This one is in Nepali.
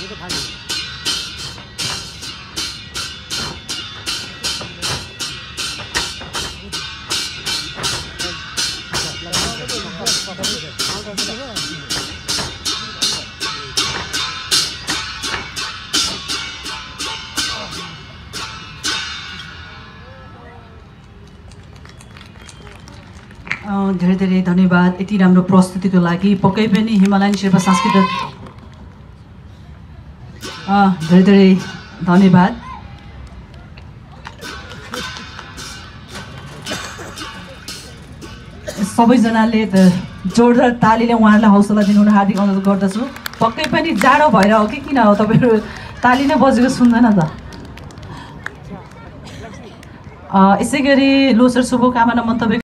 धेरै धेरै धन्यवाद यति राम्रो प्रस्तुतिको लागि। पक्कै पनि हिमालयन शेर्पा सांस्कृतिक धेरै धेरै धन्यवाद। सबैजनाले जोरदार तालीले उहाँहरूलाई हौसला दिनुहुन हार्दिक अनुरोध गर्दछु। पक्कै पनि जाडो भएर हो कि किन हो तपाईँहरू ताली नै बजेको सुन्दैन त। यसै गरी लोसर शुभकामना मन्तव्य